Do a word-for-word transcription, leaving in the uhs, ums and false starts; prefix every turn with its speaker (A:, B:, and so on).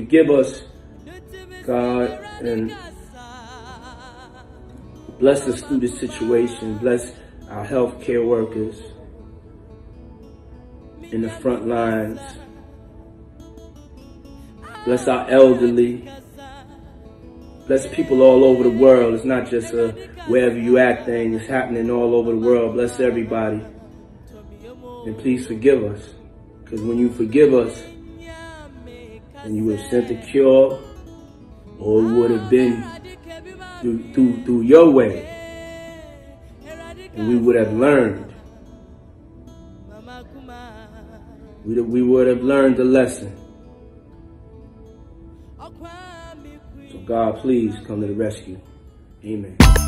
A: forgive us, God, and bless us through this situation. Bless our healthcare workers in the front lines. Bless our elderly. Bless people all over the world. It's not just a wherever you at thing. It's happening all over the world. Bless everybody. And please forgive us. Because when you forgive us, then you would have sent the cure, or it would have been through, through, through your way. And we would have learned. We, we would have learned the lesson. So God, please come to the rescue. Amen.